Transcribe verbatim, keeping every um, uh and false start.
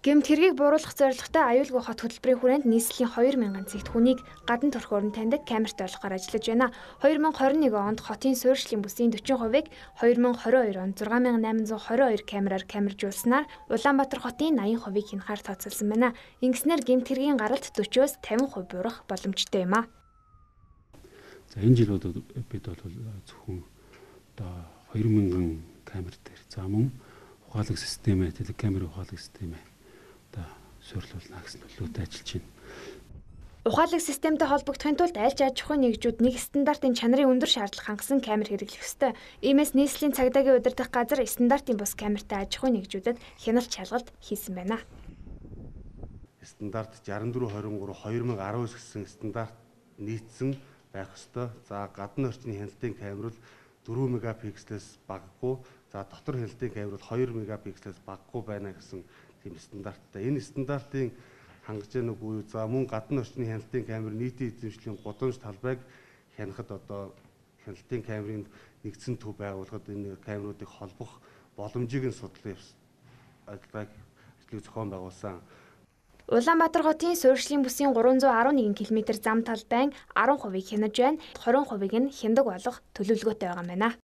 Гэмт хэргийг бууруулах зорилготой аюулгүй хот хөтөлбөрийн хүрээнд нийслэлийн хоёр мянган цэгт хүнийг гадна төрхөөр нь таньдаг камерт олохоор ажиллаж байна. две тысячи двадцать один онд хотын суурьшлийн бүсийн forty хувийг две тысячи двадцать two онд six thousand eight hundred twenty-two камераар камержуулснаар Улаанбаатар хотын eighty хувийг хянахаар тооцоолсон байна. Ингэснээр гэмт хэргийн гаралт forty-оос fifty percent буурах боломжтой юм а. За энэ жил бол бид бол зөвхөн одоо two thousand камер дээр за мөн ухаалаг систем, телекамерын ухаалаг систем одоо суйрлуулна гэсэн төлөвлөлтөд ажиллаж байна. Ухаалаг системтэй холбогдохын тулд аль ч аж ахуйн нэгжүүд нэг стандартын чанарын өндөр шаардлага хангасан камер хэрэглэх ёстой. Иймээс нийслэлийн цагдаагийн удирдах газар стандартын бус камертай аж ахуйн нэгжүүдэд хяналт шалгалт хийсэн байна. Стандарт sixty-four twenty-three twenty nineteen гэсэн стандарт нийцсэн байх ёстой. За гадны орчны хяналтын камер бол four мегапикселээс багагүй, за дотор хяналтын камер бол two мегапикселээс багагүй байна гэсэн тийм стандарттай. Энэ стандартын хангаж яах үгүй. За мөн гадны орчны хяналтын камер нийтийн эзэмшлийн гудамж талбайг хянахад одоо хяналтын камерын нэгдсэн төв байгуулахад энэ камеруудыг холбох боломжийг нь судлах ажлыг ажлыг зохион байгуулсан. Улаанбаатар хотын суурьшлийн бүсийн three hundred eleven км зам талбайн ten хувийг хянаж байна. twenty хувийг нь хяндаг болох төлөвлөгөөтэй байгаа юм байна.